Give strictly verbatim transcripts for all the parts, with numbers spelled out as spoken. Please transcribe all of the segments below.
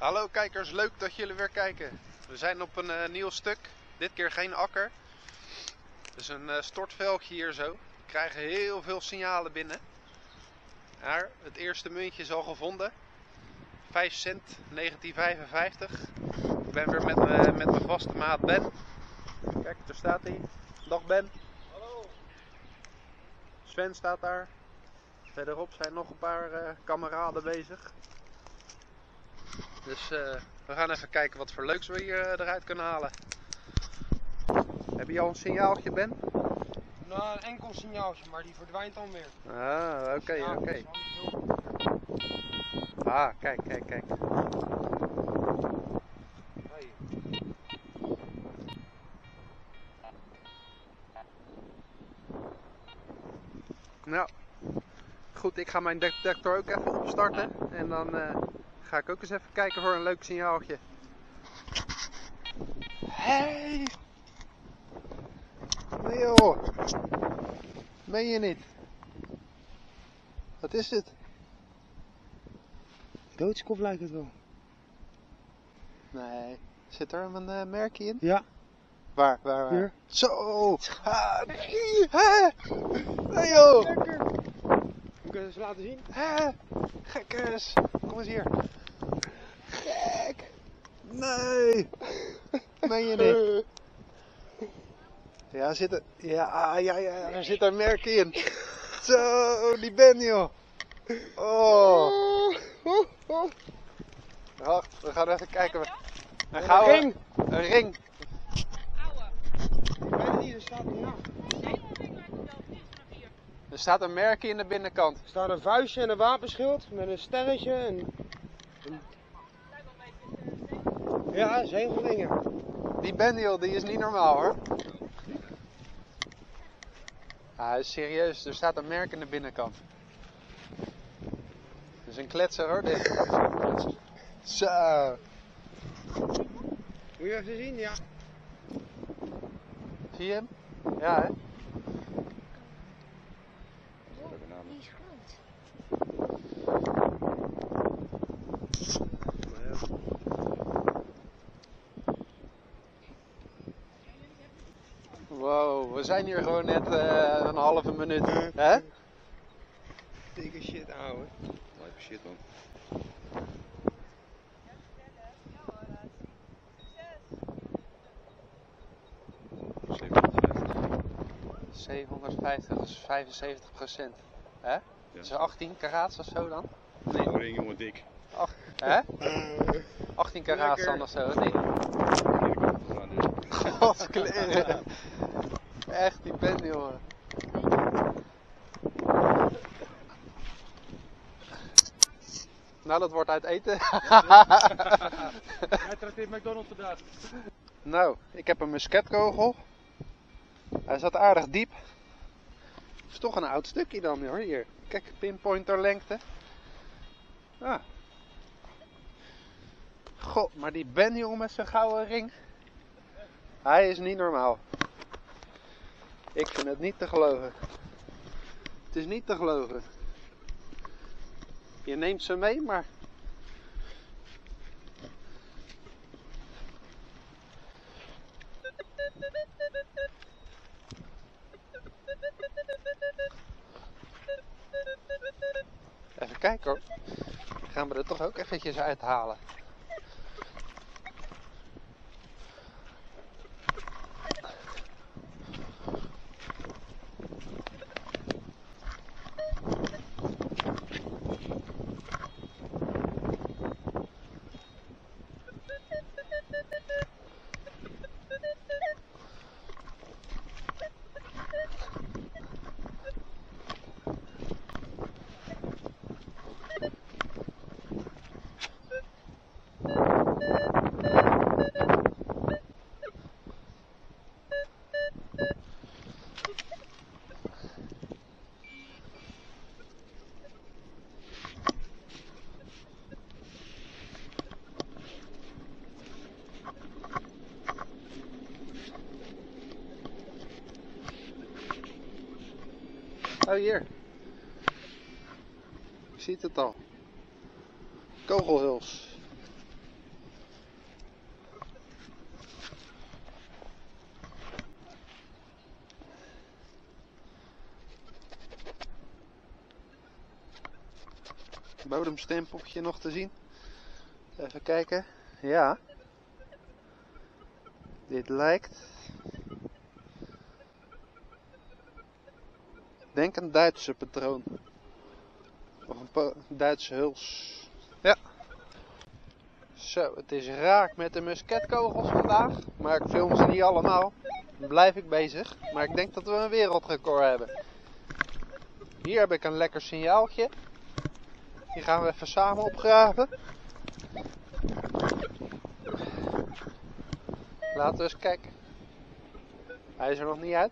Hallo kijkers, leuk dat jullie weer kijken. We zijn op een uh, nieuw stuk. Dit keer geen akker. Het is een uh, stortveldje hier zo. We krijgen heel veel signalen binnen. Maar het eerste muntje is al gevonden. vijf cent, negentien vijfenvijftig. Ik ben weer met, me, met mijn vaste maat Ben. Kijk, daar staat hij. Dag Ben. Hallo. Sven staat daar. Verderop zijn nog een paar uh, kameraden bezig. Dus uh, we gaan even kijken wat voor leuks we hier uh, eruit kunnen halen. Heb je al een signaaltje, Ben? Nou, een enkel signaaltje, maar die verdwijnt dan weer. Ah, oké, Ja, oké. dat is wel niet heel... Ah, kijk, kijk, kijk. Hey. Nou, goed, ik ga mijn detector ook even opstarten. En dan uh, ga ik ook eens even kijken voor een leuk signaaltje. Hey! Nee joh! Meen je niet? Wat is dit? Doodskop lijkt het wel. Nee. Zit er een uh, merkje in? Ja. Waar, waar, waar? Hier. Zo! Ah, nee! Hè? Nee joh! Lekker! Moet ik het eens laten zien? Hè? Gekkers! Kom eens hier. Gek! Nee! Meen je niet? Ja, zit er, ja, ja, ja, er zit een merk in. Zo, die Ben joh. Oh. Wacht, we gaan even kijken. Een gouden ring. Een ring. Ik weet het niet, er staat er ja. Er staat een merkje in de binnenkant. Er staat een vuistje en een wapenschild met een sterretje en... en... Ja, zegelringen. Die Ben joh, die is niet normaal hoor. Ja, hij is serieus, er staat een merk in de binnenkant. Dat is een kletser hoor dit. Zo. Moet je even zien, ja. Zie je hem? Ja hè? Die is groot. Wow, we zijn hier gewoon net uh, een halve minuut. Hè? Dikke shit, ouwe. Lijpe shit man. zevenhonderdvijftig, dat is vijfenzeventig procent. Hè? Ja. Dat is achttien karaats of zo dan? Nee. Zo'n ring jongen dik. Ach, hè? achttien karaats dan of zo, nee? God, kleren. Echt, die Ben jongen. Nou, dat wordt uit eten. Hij trakteert McDonald's vandaag. Nou, ik heb een musketkogel. Hij zat aardig diep. Het is toch een oud stukje dan hoor, hier. Kijk, pinpointer lengte. Ah. God, maar die Ben jongen met zijn gouden ring. Hij is niet normaal. Ik vind het niet te geloven. Het is niet te geloven. Je neemt ze mee, maar... Even kijken hoor. Gaan we er toch ook eventjes uithalen. Oh, hier. Je ziet het al. Kogelhuls. bodemstempeltje nog te zien. Even kijken. Ja. Dit lijkt... Ik denk een Duitse patroon. Of een po Duitse huls. Ja. Zo, het is raak met de musketkogels vandaag. Maar ik film ze niet allemaal. Dan blijf ik bezig. Maar ik denk dat we een wereldrecord hebben. Hier heb ik een lekker signaaltje. Die gaan we even samen opgraven. Laten we eens kijken. Hij is er nog niet uit.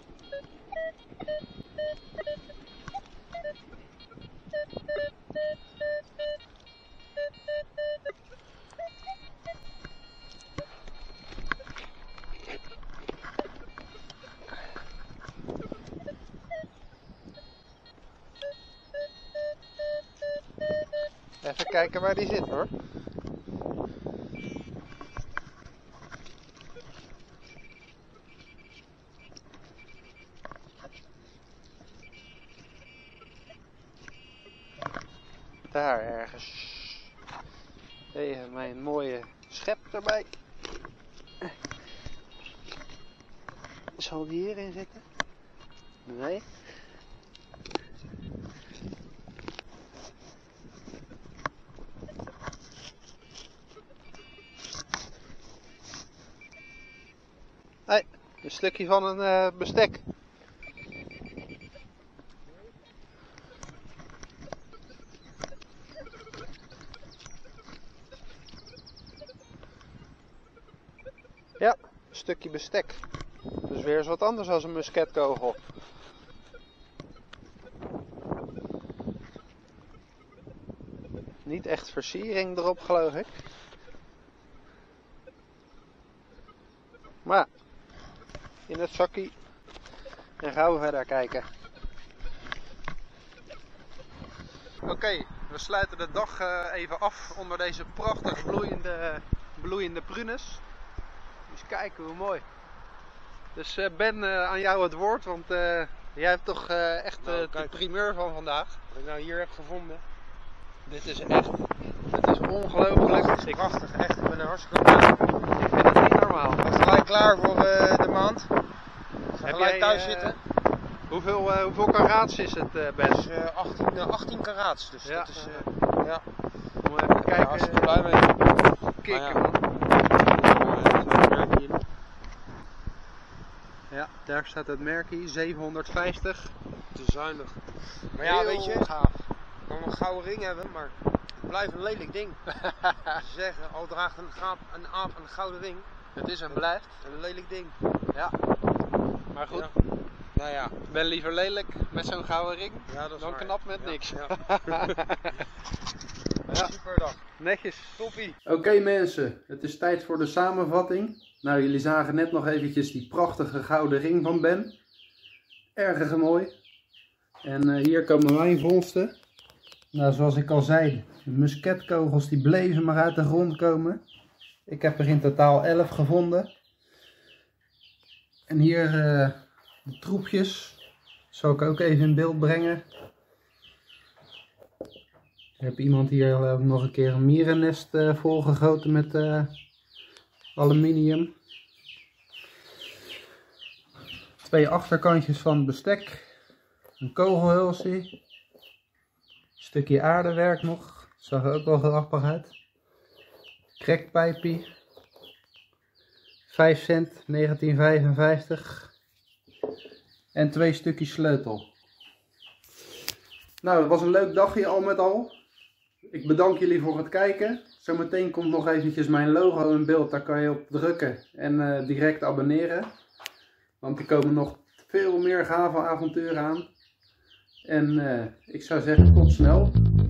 Even kijken waar die zit hoor. Daar ergens. Even mijn mooie schep erbij. Zal die hierin zitten? Nee. Hey, een stukje van een uh, bestek. Ja, een stukje bestek. Dus weer eens wat anders dan een musketkogel. Niet echt versiering erop, geloof ik. Maar in het zakje. En gaan we verder kijken. Oké, okay, we sluiten de dag uh, even af onder deze prachtig bloeiende, bloeiende prunes. Dus kijken hoe mooi. Dus uh, Ben, uh, aan jou het woord, want uh, jij hebt toch uh, echt uh, nou, de primeur van vandaag. Wat ik nou hier heb gevonden. Dit is echt, het is ongelooflijk. Het is prachtig, echt. Ik ben er hartstikke blij. Ik vind het niet normaal. We zijn gelijk klaar voor uh, de maand. We gaan Heb gelijk jij, thuis uh, zitten. Hoeveel, uh, hoeveel karaats is het, uh, Ben? Het is uh, achttien, uh, achttien karaats, dus ja. dat is, uh, ja. Moet even kijken. Ja, hartstikke blij mee. Kikken, ja. man. Ja, daar staat het merkje, zevenhonderdvijftig. Te zuinig. Maar ja, heel weet je, gaaf. ik kan een gouden ring hebben, maar het blijft een lelijk ding. Ze zeggen, al draagt een, gaap, een aap een gouden ring. Het is en blijft. Een lelijk ding. Ja. Maar goed, Ja. Nou ja. ik ben liever lelijk met zo'n gouden ring Ja, dat is dan waar. knap met Ja, niks. Ja. Ja. Super dag. Netjes. Toppie. Oké okay, mensen, het is tijd voor de samenvatting. Nou, jullie zagen net nog eventjes die prachtige gouden ring van Ben. Erg mooi. En uh, hier komen mijn vondsten. Nou, zoals ik al zei, de musketkogels die bleven maar uit de grond komen. Ik heb er in totaal elf gevonden. En hier uh, de troepjes. Zal ik ook even in beeld brengen. Ik heb iemand hier uh, nog een keer een mierennest uh, volgegoten met uh, aluminium. Twee achterkantjes van bestek. Een kogelhulsje. Een stukje aardewerk nog. Zag er ook wel grappig uit. Trekpijpie. vijf cent negentien vijfenvijftig. En twee stukjes sleutel. Nou, dat was een leuk dagje al met al. Ik bedank jullie voor het kijken. Zometeen komt nog eventjes mijn logo in beeld. Daar kan je op drukken en uh, direct abonneren. Want er komen nog veel meer gave avonturen aan. En uh, ik zou zeggen tot snel.